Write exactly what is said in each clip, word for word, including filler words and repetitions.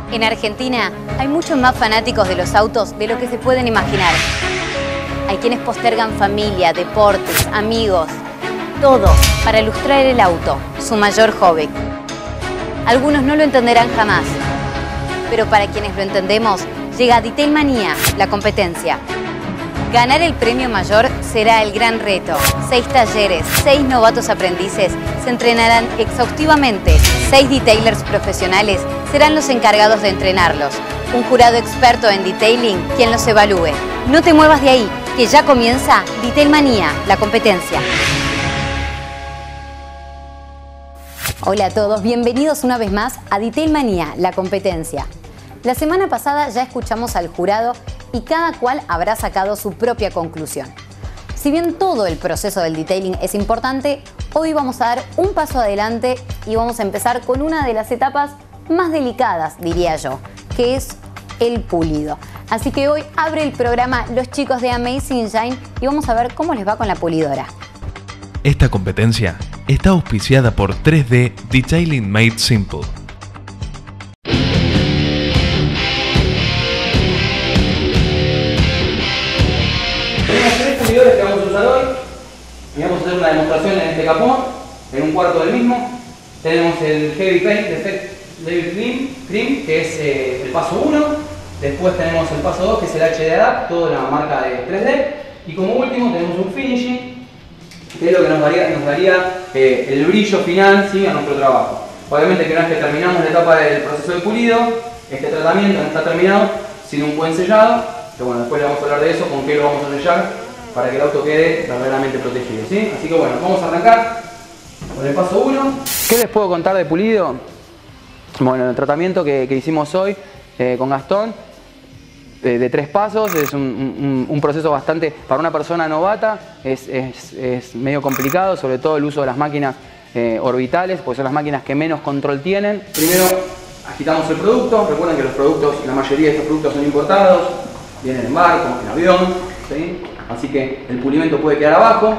En Argentina hay muchos más fanáticos de los autos de lo que se pueden imaginar. Hay quienes postergan familia, deportes, amigos, todo para ilustrar el auto, su mayor hobby. Algunos no lo entenderán jamás, pero para quienes lo entendemos, llega Detail Manía, la competencia. Ganar el premio mayor será el gran reto. Seis talleres, seis novatos aprendices se entrenarán exhaustivamente. Seis detailers profesionales serán los encargados de entrenarlos. Un jurado experto en detailing quien los evalúe. No te muevas de ahí, que ya comienza Detail Manía, la competencia. Hola a todos, bienvenidos una vez más a Detail Manía, la competencia. La semana pasada ya escuchamos al jurado y cada cual habrá sacado su propia conclusión. Si bien todo el proceso del detailing es importante, hoy vamos a dar un paso adelante y vamos a empezar con una de las etapas más delicadas, diría yo, que es el pulido. Así que hoy abre el programa los chicos de Amazing Shine y vamos a ver cómo les va con la pulidora. Esta competencia está auspiciada por tres D Detailing Made Simple. Que vamos a usar hoy y vamos a hacer una demostración en este capón, en un cuarto del mismo. Tenemos el Heavy Paint Effect Level Cream, Cream que es eh, el paso uno. Después tenemos el paso dos, que es el H D Adapt, toda la marca de tres D. Y como último tenemos un Finishing, que es lo que nos daría, nos daría eh, el brillo final, ¿sí?, a nuestro trabajo. Obviamente que una vez que terminamos la etapa del proceso de pulido, este tratamiento no está terminado sin un buen sellado, que bueno, después le vamos a hablar de eso, con qué lo vamos a sellar para que el auto quede verdaderamente protegido, ¿sí? Así que bueno, vamos a arrancar con el paso uno. ¿Qué les puedo contar de pulido? Bueno, el tratamiento que, que hicimos hoy eh, con Gastón, eh, de tres pasos, es un, un, un proceso bastante, para una persona novata, es, es, es medio complicado, sobre todo el uso de las máquinas eh, orbitales, porque son las máquinas que menos control tienen. Primero agitamos el producto, recuerden que los productos, la mayoría de estos productos son importados, vienen en barco, en avión, ¿sí? Así que el pulimento puede quedar abajo.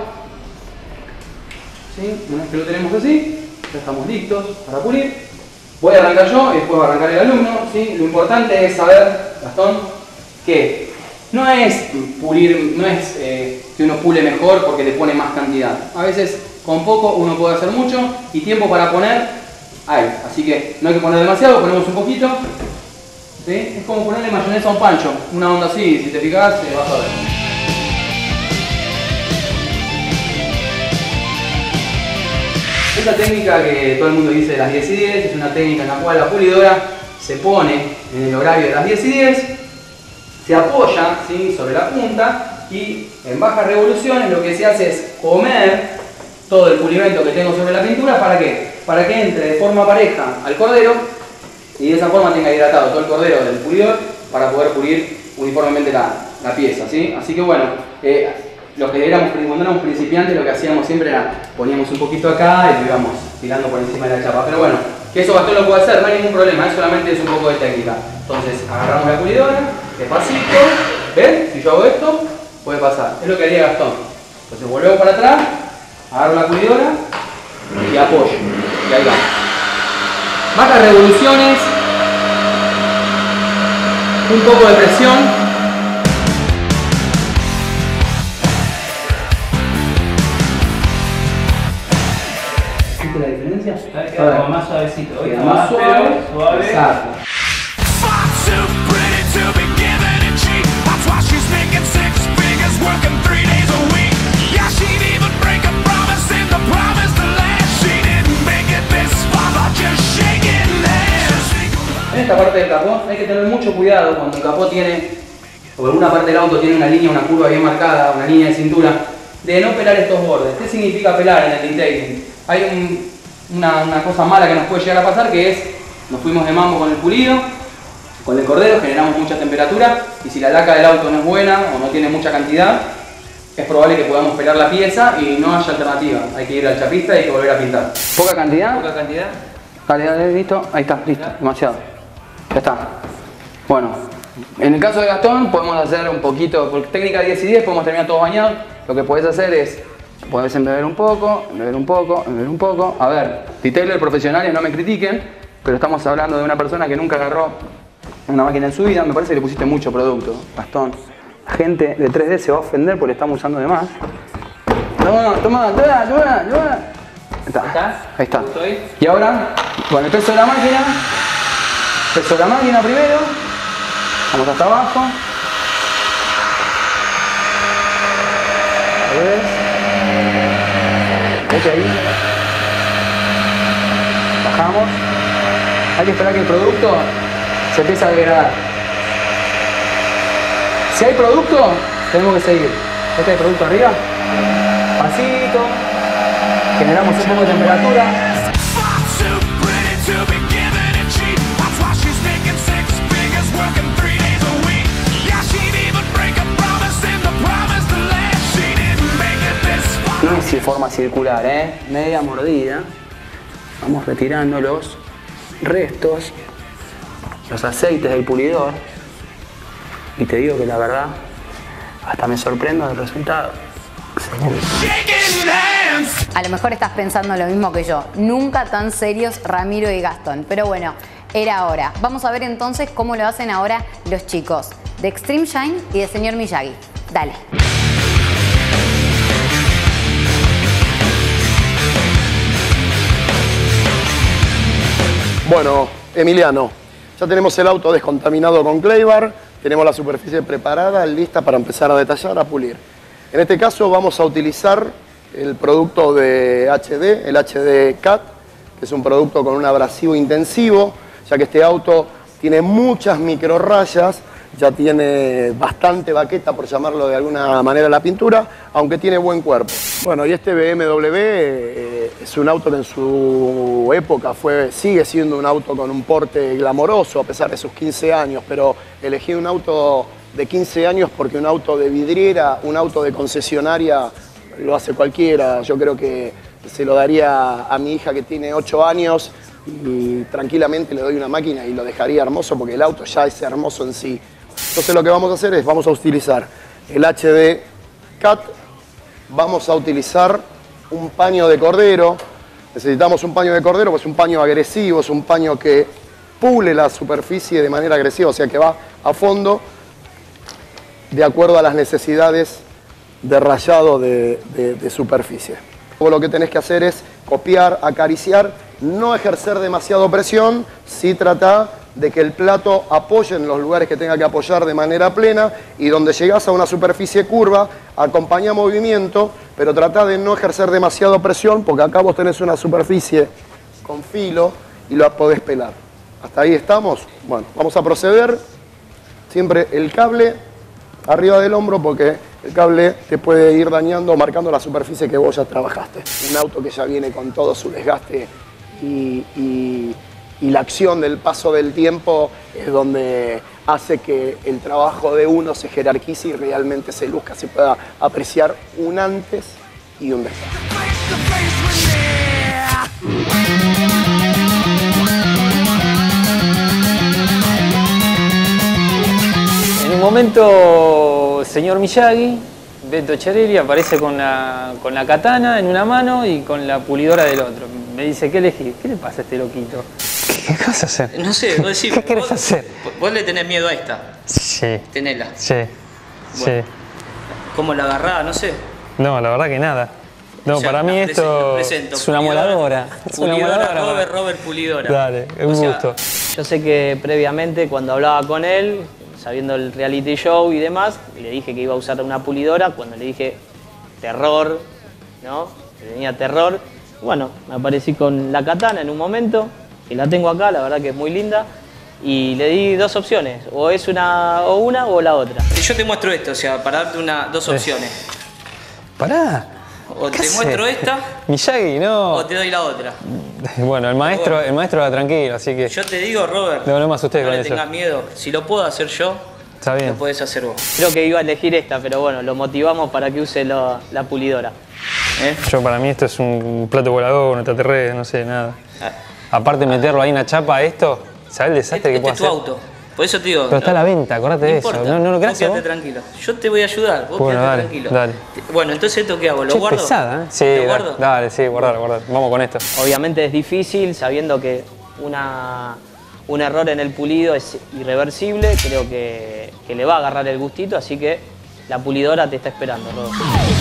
¿Sí? Una vez que lo tenemos así, ya estamos listos para pulir. Voy a arrancar yo y después va a arrancar el alumno, ¿sí? Lo importante es saber, Gastón, que no es pulir, no es eh, que uno pule mejor porque le pone más cantidad. A veces con poco uno puede hacer mucho y tiempo para poner hay. Así que no hay que poner demasiado, ponemos un poquito. ¿Sí? Es como ponerle mayonesa a un pancho, una onda así, si te fijas, eh, vas a ver. Esta técnica que todo el mundo dice de las diez y diez es una técnica en la cual la pulidora se pone en el horario de las diez y diez, se apoya, ¿sí?, sobre la punta y en bajas revoluciones lo que se hace es comer todo el pulimento que tengo sobre la pintura. ¿Para qué? Para que entre de forma pareja al cordero y de esa forma tenga hidratado todo el cordero del pulidor para poder pulir uniformemente la, la pieza, ¿sí? Así que bueno, eh, los que éramos, cuando éramos principiantes, lo que hacíamos siempre era poníamos un poquito acá y lo íbamos tirando por encima de la chapa. Pero bueno, que eso Gastón lo puede hacer, no hay ningún problema, solamente es un poco de técnica. Entonces agarramos la pulidora, despacito, ¿ven? Si yo hago esto, puede pasar. Es lo que haría Gastón. Entonces volvemos para atrás, agarro la pulidora y apoyo. Y ahí va. Bajas revoluciones, un poco de presión. ¿Viste la diferencia? Queda como más suavecito, queda más suave, suave. Exacto. En esta parte del capó hay que tener mucho cuidado cuando el capó tiene, o alguna parte del auto tiene una línea, una curva bien marcada, una línea de cintura, de no pelar estos bordes. ¿Qué significa pelar en el detailing? Hay un, una, una cosa mala que nos puede llegar a pasar, que es, nos fuimos de mambo con el pulido, con el cordero, generamos mucha temperatura y si la laca del auto no es buena o no tiene mucha cantidad, es probable que podamos pelar la pieza y no haya alternativa. Hay que ir al chapista y hay que volver a pintar. ¿Poca cantidad? Poca cantidad. Dale, dale, listo. Ahí está, listo. Demasiado. Ya está. Bueno, en el caso de Gastón podemos hacer un poquito, por técnica diez y diez podemos terminar todos bañados. Lo que podés hacer es, podés embeber un poco, embeber un poco, embeber un poco. A ver, detailer profesionales no me critiquen, pero estamos hablando de una persona que nunca agarró una máquina en su vida. Me parece que le pusiste mucho producto, Gastón. La gente de tres D se va a ofender porque le estamos usando de más. Toma, toma, toma, toma, toma. Está. ¿Estás? Ahí está. ¿Estoy? Y ahora, con el peso de la máquina, peso de la máquina primero, vamos hasta abajo. A ver. Vete ahí. Bajamos. Hay que esperar que el producto se empiece a degradar. Si hay producto, tenemos que seguir. Este es el producto arriba. Pasito. Generamos un poco de temperatura. No es de forma circular, ¿eh? Media mordida. Vamos retirando los restos, los aceites del pulidor. Y te digo que la verdad, hasta me sorprendo del resultado. A lo mejor estás pensando lo mismo que yo. Nunca tan serios Ramiro y Gastón. Pero bueno, era hora. Vamos a ver entonces cómo lo hacen ahora los chicos de Extreme Shine y de Señor Miyagi. Dale. Bueno, Emiliano, ya tenemos el auto descontaminado con Claybar, tenemos la superficie preparada, lista para empezar a detallar, a pulir. En este caso vamos a utilizar el producto de H D, el H D C A T, que es un producto con un abrasivo intensivo, ya que este auto tiene muchas micro rayas, ya tiene bastante baqueta, por llamarlo de alguna manera, la pintura, aunque tiene buen cuerpo. Bueno, y este B M W eh, es un auto que en su época fue, sigue siendo un auto con un porte glamoroso, a pesar de sus quince años, pero elegí un auto de quince años porque un auto de vidriera, un auto de concesionaria, lo hace cualquiera. Yo creo que se lo daría a mi hija que tiene ocho años y tranquilamente le doy una máquina y lo dejaría hermoso porque el auto ya es hermoso en sí. Entonces lo que vamos a hacer es, vamos a utilizar el H D C A T, vamos a utilizar un paño de cordero. Necesitamos un paño de cordero, pues es un paño agresivo, es un paño que pule la superficie de manera agresiva, o sea que va a fondo de acuerdo a las necesidades de rayado de, de, de superficie. Luego lo que tenés que hacer es copiar, acariciar, no ejercer demasiado presión, sí trata de que el plato apoye en los lugares que tenga que apoyar de manera plena y donde llegás a una superficie curva, acompaña movimiento, pero trata de no ejercer demasiado presión porque acá vos tenés una superficie con filo y la podés pelar. ¿Hasta ahí estamos? Bueno, vamos a proceder. Siempre el cable arriba del hombro porque el cable te puede ir dañando o marcando la superficie que vos ya trabajaste. Un auto que ya viene con todo su desgaste y, y, y la acción del paso del tiempo es donde hace que el trabajo de uno se jerarquice y realmente se luzca, se pueda apreciar un antes y un después. En un momento, señor Miyagi, Beto Cherelli, aparece con la, con la katana en una mano y con la pulidora del otro. Me dice, ¿qué elegí? ¿Qué le pasa a este loquito? ¿Qué vas a hacer? No sé, vos decís, ¿Qué querés vos, hacer? Vos le tenés miedo a esta. Sí. Tenela. Sí. Bueno. Sí. ¿Cómo la agarraba? No sé. No, la verdad que nada. No, O sea, para mí la esto presento, es una pulidora, moladora. Es una Pulidora, moladora. Robert, Robert Pulidora. Dale, es O un sea, gusto. Yo sé que previamente cuando hablaba con él, sabiendo el reality show y demás, le dije que iba a usar una pulidora. Cuando le dije terror, ¿no? Le tenía terror. Bueno, me aparecí con la katana en un momento, que la tengo acá, la verdad que es muy linda. Y le di dos opciones, o es una o una o la otra. Yo te muestro esto, o sea, para darte una, dos opciones. Pará. O te ¿Qué muestro haces? esta Miyagi, no. o te doy la otra. Bueno, el maestro, el maestro va tranquilo, así que. Yo te digo, Robert, No, no me asusté no con le eso. tengas miedo. Si lo puedo hacer yo, Está bien. lo puedes hacer vos. Creo que iba a elegir esta, pero bueno, lo motivamos para que use lo- la pulidora. ¿Eh? Yo para mí esto es un plato volador, un extraterrestre, no sé, nada. Ah, Aparte meterlo ahí en la chapa, esto, ¿sabes el desastre que Este puede es tu hacer? auto. Por eso te digo. Pero está a la venta, acordate de eso. importa. No, no lo Vos creas quédate vos. tranquilo. Yo te voy a ayudar. Vos Bueno, quédate dale, tranquilo. dale. Bueno, entonces ¿esto qué hago? ¿Lo Che, guardo? pesada, ¿eh? Sí, ¿Lo dale, guardo? dale, sí, guardar, guardar. Vamos con esto. Obviamente es difícil sabiendo que una, un error en el pulido es irreversible, creo que, que le va a agarrar el gustito, así que la pulidora te está esperando, Rodo.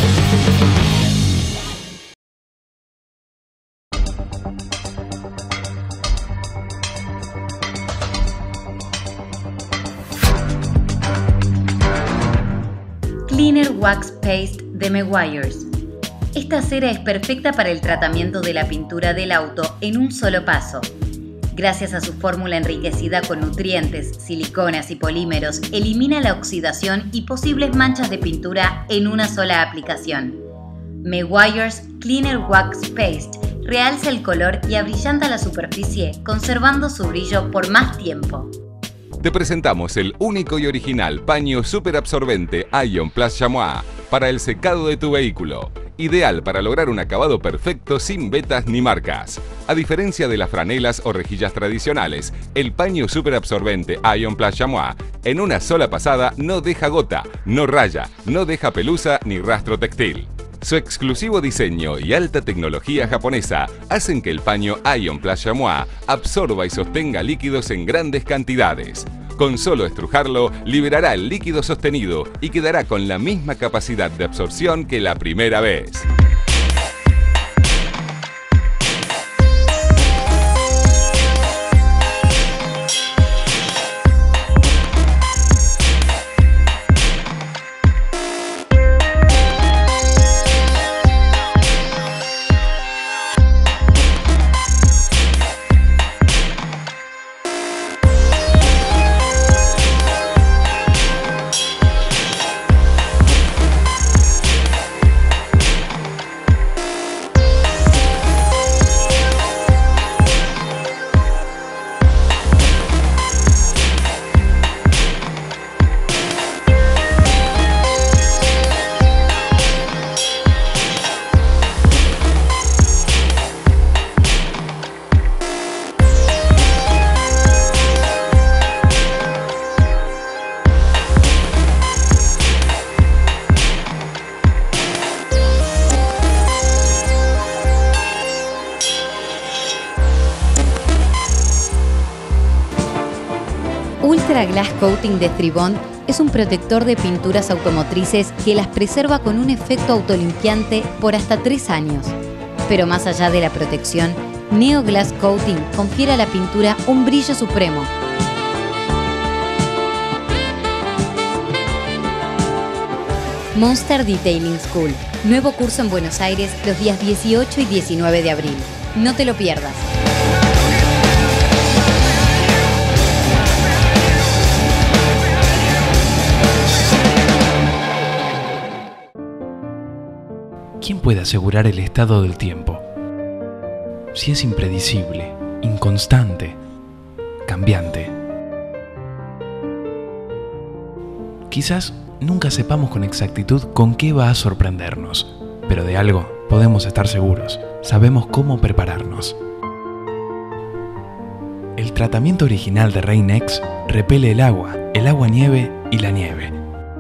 Cleaner Wax Paste de Meguiar's. Esta cera es perfecta para el tratamiento de la pintura del auto en un solo paso. Gracias a su fórmula enriquecida con nutrientes, siliconas y polímeros, elimina la oxidación y posibles manchas de pintura en una sola aplicación. Meguiar's Cleaner Wax Paste realza el color y abrillanta la superficie, conservando su brillo por más tiempo. Te presentamos el único y original paño superabsorbente Ion Plus Chamois para el secado de tu vehículo. Ideal para lograr un acabado perfecto sin vetas ni marcas. A diferencia de las franelas o rejillas tradicionales, el paño superabsorbente Ion Plus Chamois en una sola pasada no deja gota, no raya, no deja pelusa ni rastro textil. Su exclusivo diseño y alta tecnología japonesa hacen que el paño Ion Plus Chamois absorba y sostenga líquidos en grandes cantidades. Con solo estrujarlo, liberará el líquido sostenido y quedará con la misma capacidad de absorción que la primera vez. Ultra Glass Coating de Tribond es un protector de pinturas automotrices que las preserva con un efecto autolimpiante por hasta tres años. Pero más allá de la protección, Neo Glass Coating confiere a la pintura un brillo supremo. Monster Detailing School, nuevo curso en Buenos Aires los días dieciocho y diecinueve de abril. No te lo pierdas. ¿Quién puede asegurar el estado del tiempo? Si es impredecible, inconstante, cambiante. Quizás nunca sepamos con exactitud con qué va a sorprendernos, pero de algo podemos estar seguros. Sabemos cómo prepararnos. El tratamiento original de Rain-X repele el agua, el agua-nieve y la nieve.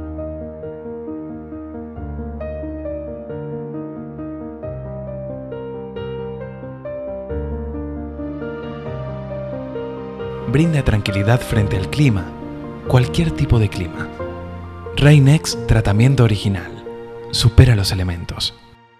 Brinda tranquilidad frente al clima, cualquier tipo de clima. Rain-X tratamiento original. Supera los elementos.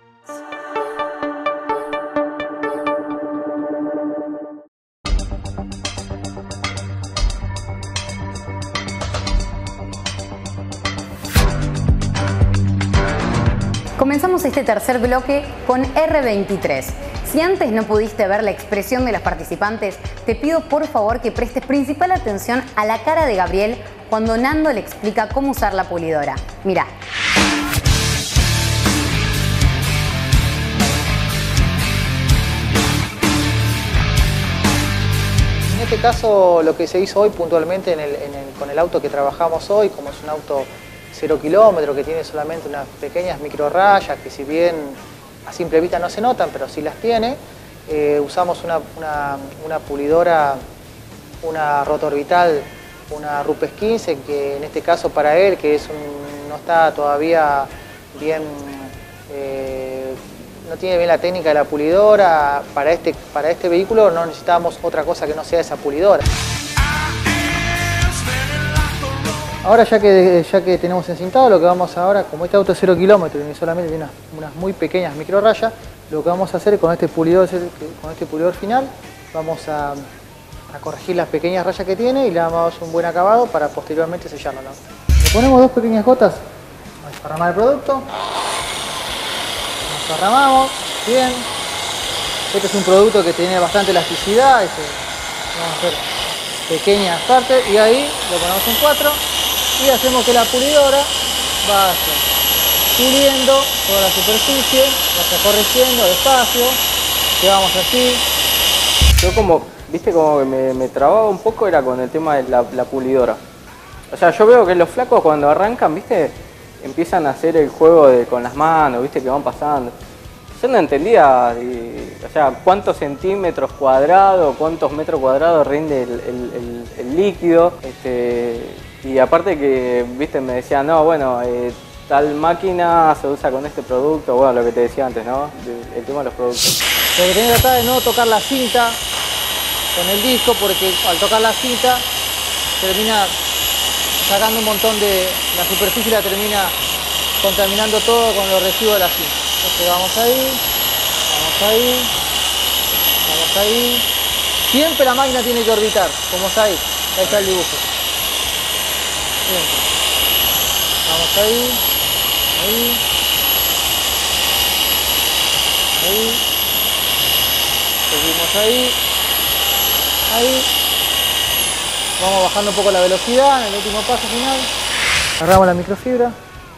Comenzamos este tercer bloque con R veintitrés. Si antes no pudiste ver la expresión de los participantes, te pido por favor que prestes principal atención a la cara de Gabriel cuando Nando le explica cómo usar la pulidora. Mirá. En este caso, lo que se hizo hoy puntualmente en el, en el, con el auto que trabajamos hoy, como es un auto cero kilómetro, que tiene solamente unas pequeñas micro rayas, que si bien a simple vista no se notan, pero sí las tiene, eh, usamos una, una, una pulidora, una rotorbital, una Rupes quince, que en este caso para él, que es un, no está todavía bien, eh, no tiene bien la técnica de la pulidora, para este, para este vehículo no necesitamos otra cosa que no sea esa pulidora. ahora ya que, ya que tenemos encintado, lo que vamos ahora, como este auto es cero kilómetros y solamente tiene unas, unas muy pequeñas micro rayas, lo que vamos a hacer con este pulidor, con este pulidor final, vamos a, a corregir las pequeñas rayas que tiene y le damos un buen acabado para posteriormente sellarlo, ¿no? Le ponemos dos pequeñas gotas, vamos a desparramar el producto, nos desparramamos, bien. Este es un producto que tiene bastante elasticidad, este, vamos a hacer pequeñas partes y ahí lo ponemos en cuatro y hacemos que la pulidora vaya puliendo toda la superficie, vaya corrigiendo despacio, que vamos así. Yo como, viste, como que me, me trababa un poco era con el tema de la, la pulidora. O sea, yo veo que los flacos cuando arrancan, viste, empiezan a hacer el juego de, con las manos, viste, que van pasando. Yo no entendía, y, o sea, cuántos centímetros cuadrados, cuántos metros cuadrados rinde el, el, el, el líquido. Este, y aparte que, viste, me decían, no, bueno, eh, tal máquina se usa con este producto, bueno, lo que te decía antes, ¿no? El, el tema de los productos. Lo que tenés que tratar es no tocar la cinta con el disco, porque al tocar la cinta termina sacando un montón de... la superficie la termina contaminando todo con los residuos de la cinta. Entonces vamos ahí, vamos ahí, vamos ahí. Siempre la máquina tiene que orbitar, como está ahí. Ahí está el dibujo. Bien. Vamos ahí, ahí, ahí. Seguimos ahí, ahí. Vamos bajando un poco la velocidad en el último paso final. Agarramos la microfibra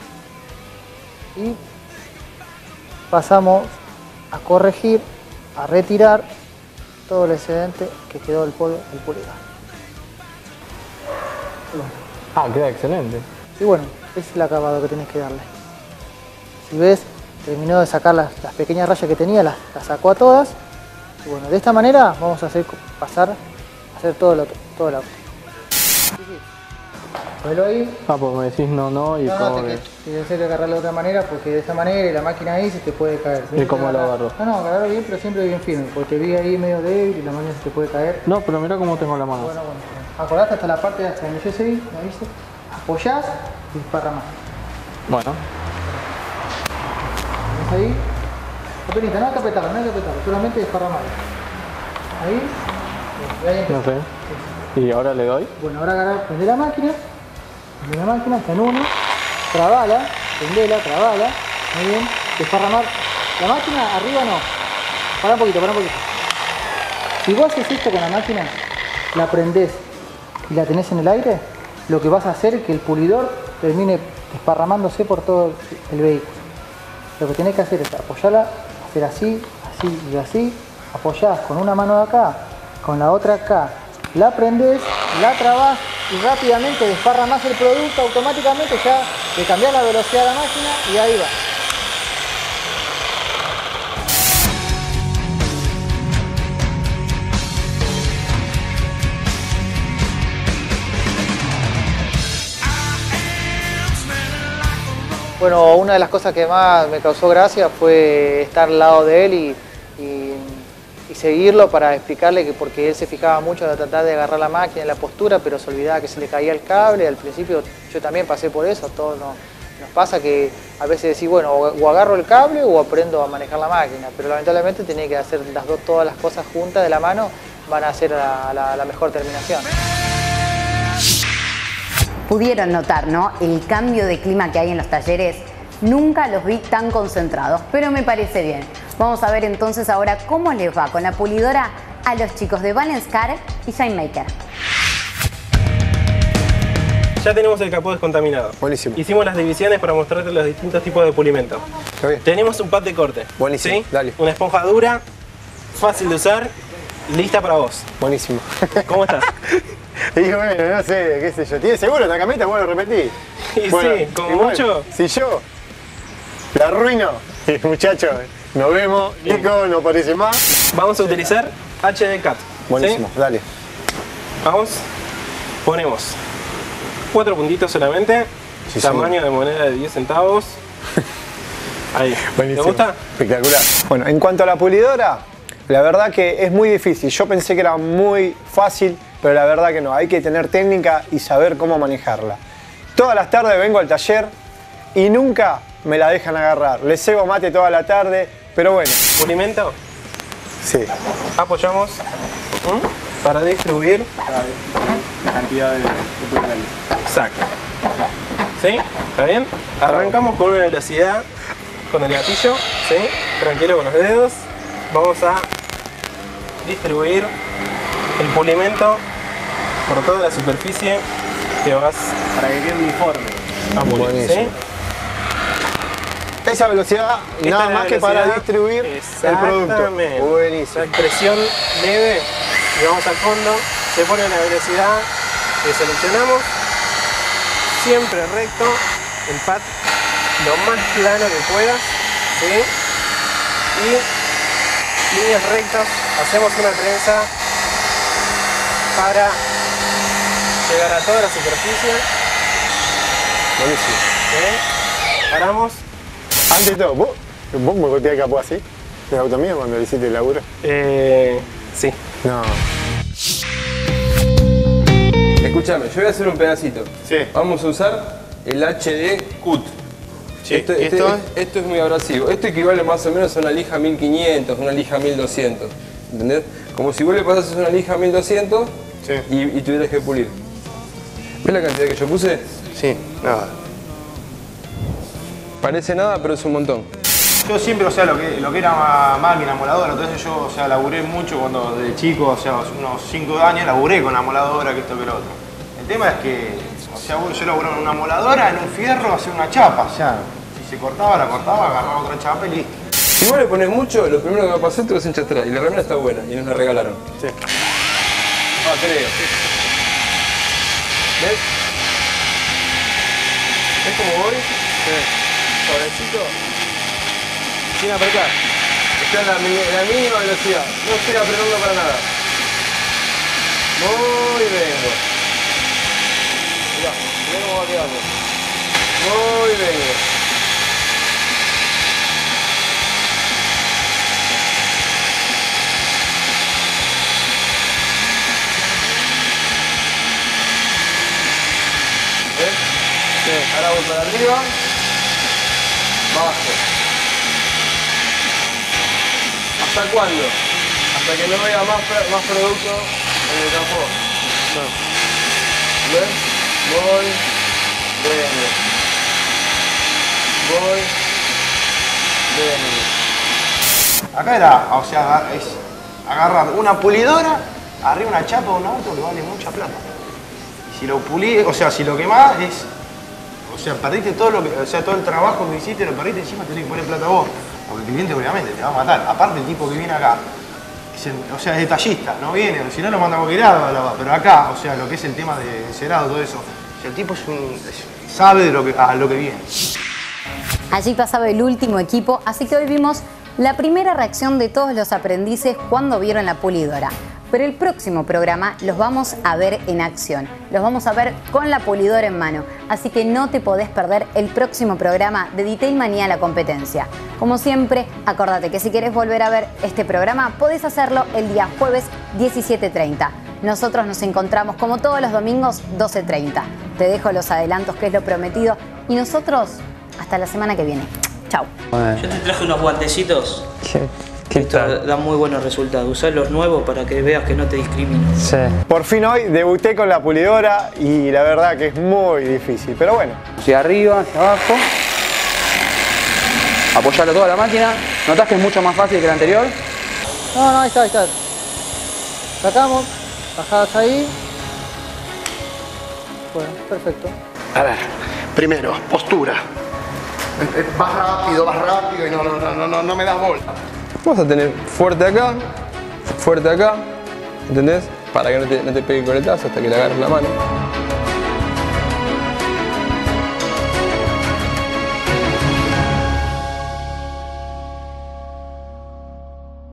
y pasamos a corregir, a retirar todo el excedente que quedó del polvo del pulidor. Ah, queda excelente. Y bueno, ese es el acabado que tenés que darle. Si ves, terminó de sacar las, las pequeñas rayas que tenía, las, las sacó a todas. Y bueno, de esta manera vamos a hacer pasar a hacer todo el auto. Todo el auto. Ponelo ahí. Ah, pues me decís no, no y No, como no, te, que... tienes que agarrarlo de otra manera porque de esta manera y la máquina ahí se te puede caer. ¿Y cómo lo agarro? No, no, agarrarlo bien, pero siempre bien firme, porque te vi ahí medio débil y la máquina se te puede caer. No, pero mira cómo tengo la mano. Bueno, bueno. Acordate hasta la parte hasta donde yo seguí, ¿me viste? Apoyás y desparramás. Bueno. ¿Ves ahí? Apenita, no hay que apretarlo, no hay que apretarlo, solamente desparramar. Ahí. Y ahí No sé. ¿Y ahora le doy? Bueno, ahora agarra, prende la máquina. Prende la máquina, está en uno. Trabala, prendela, trabala. Muy bien. Desparramar. La máquina arriba no. Para un poquito, para un poquito. Si vos haces esto con la máquina, la prendés y la tenés en el aire, lo que vas a hacer es que el pulidor termine desparramándose por todo el vehículo. Lo que tenés que hacer es apoyarla, hacer así, así y así. Apoyás con una mano de acá, con la otra acá. La prendés, la trabás y rápidamente desparramás el producto, automáticamente ya le cambiás la velocidad de la máquina y ahí va. Bueno, una de las cosas que más me causó gracia fue estar al lado de él y, y, y seguirlo para explicarle que porque él se fijaba mucho en tratar de agarrar la máquina, la postura, pero se olvidaba que se le caía el cable. Al principio yo también pasé por eso, a todos nos, nos pasa que a veces decís, bueno, o, o agarro el cable o aprendo a manejar la máquina, pero lamentablemente tenía que hacer las dos, todas las cosas juntas de la mano, van a hacer la, la, la mejor terminación. Pudieron notar, ¿no?, el cambio de clima que hay en los talleres. Nunca los vi tan concentrados, pero me parece bien. Vamos a ver entonces ahora cómo les va con la pulidora a los chicos de Balance Car y Shinemaker. Ya tenemos el capó descontaminado. Buenísimo. Hicimos las divisiones para mostrarte los distintos tipos de pulimento. Está bien. Tenemos un pad de corte. Buenísimo, ¿sí? dale. Una esponja dura, fácil de usar, lista para vos. Buenísimo. ¿Cómo estás? Y bueno, no sé, qué sé yo. ¿Tiene seguro la camioneta? Bueno, repetí. Y bueno, sí, como igual, mucho. Si yo la arruino, muchachos, nos vemos. Nico, no parece más. Vamos a utilizar H D Cat. Buenísimo, ¿sí? dale. Vamos, ponemos cuatro puntitos solamente. Sí, tamaño señor. de moneda de diez centavos. Ahí. Buenísimo. ¿Te gusta? Espectacular. Bueno, en cuanto a la pulidora, la verdad que es muy difícil. Yo pensé que era muy fácil, pero la verdad que no. Hay que tener técnica y saber cómo manejarla. Todas las tardes vengo al taller y nunca me la dejan agarrar. Les cebo mate toda la tarde, pero bueno. ¿Pulimento? Sí. Apoyamos ¿Mm? para distribuir la cantidad de, de pulimento. Exacto. ¿Sí? ¿Está bien? Arrancamos con una velocidad con el gatillo, ¿sí? Tranquilo con los dedos. Vamos a distribuir el pulimento por toda la superficie que vas para que quede uniforme. a pulir, ¿sí? Esa velocidad Esta nada es la más que para velocidad. distribuir el producto. Exactamente. Buenísimo. La presión leve y vamos al fondo. Se pone la velocidad que seleccionamos. Siempre recto. El pad lo más plano que puedas. ¿Sí? Y líneas rectas. Hacemos una trenza para llegar a toda la superficie. Buenísimo. ¿Sí? Paramos. Antes de todo, ¿vos, vos me golpeás el capó así? ¿El auto mío cuando le hiciste el laburo? Eh, sí. No. Escúchame, yo voy a hacer un pedacito. Sí. Vamos a usar el H D Cut. Sí. Esto, este- ¿Esto? esto es muy abrasivo. Esto equivale más o menos a una lija mil quinientos, una lija mil doscientos. ¿Entendés? Como si vos le pasases una lija mil doscientos Sí. y, y tuvieras que pulir. ¿Ves la cantidad que yo puse? Sí, nada. Parece nada, pero es un montón. Yo siempre, o sea, lo que, lo que era máquina, amoladora, entonces yo, o sea, laburé mucho cuando de chico, o sea, unos cinco años, laburé con amoladora, que esto que lo otro. El tema es que, o sea, yo laburé en una amoladora, en un fierro, hacer una chapa, o sea, si se cortaba, la cortaba, agarraba otra chapa y listo. Si vos le pones mucho, lo primero que va a pasar te vas a hinchar atrás. Y la remera está buena y nos la regalaron. Sí. Ah, creo. ¿Ves? ¿Ves cómo voy? Sí. Suavecito. Sin apretar. Está en la, mi- la mínima velocidad. No estoy apretando para nada. Voy y vengo. Mirá, mirá cómo va quedando. Voy y vengo. ¿Ves? Sí. Ahora voy para arriba. Bajo. ¿Hasta cuándo? Hasta que no vea más, pro- más producto en el capó. No. ¿Ves? Voy, vengo. Voy, vengo. Acá era, o sea, es agarrar una pulidora, arriba una chapa de un auto que vale mucha plata. Y si lo pulí, o sea, si lo quemás es, o sea, perdiste todo lo que, o sea, todo el trabajo que hiciste, lo perdiste, encima tenés que poner plata vos. Porque el cliente obviamente te va a matar. Aparte el tipo que viene acá, es el- o sea, es detallista, no viene, si no lo manda a cualquier lado a lavar. Pero acá, o sea, lo que es el tema de encerado, todo eso, o sea, el tipo es un, es- sabe de lo que, a lo que viene. Allí pasaba el último equipo, así que hoy vimos la primera reacción de todos los aprendices cuando vieron la pulidora. Pero el próximo programa los vamos a ver en acción, los vamos a ver con la pulidora en mano, así que no te podés perder el próximo programa de Detail Manía La Competencia. Como siempre, acordate que si querés volver a ver este programa, podés hacerlo el día jueves diecisiete treinta. Nosotros nos encontramos como todos los domingos doce treinta. Te dejo los adelantos, que es lo prometido, y nosotros hasta la semana que viene. Chau. Yo te traje unos guantecitos. ¿Qué, qué Esto tal? da muy buenos resultados. Usá los nuevos para que veas que no te discriminan. Sí. Por fin hoy debuté con la pulidora y la verdad que es muy difícil, pero bueno. Hacia arriba, hacia abajo. Apoyarlo toda la máquina. ¿Notás que es mucho más fácil que la anterior? No, no, ahí está, ahí está. Sacamos, bajadas ahí. Bueno, perfecto. A ver, primero, postura. Eh, eh, Vas rápido, vas rápido y no, no, no, no, no, no me das bola. Vas a tener fuerte acá, fuerte acá, ¿entendés? Para que no te, no te pegue el coletazo hasta que le agarres la mano.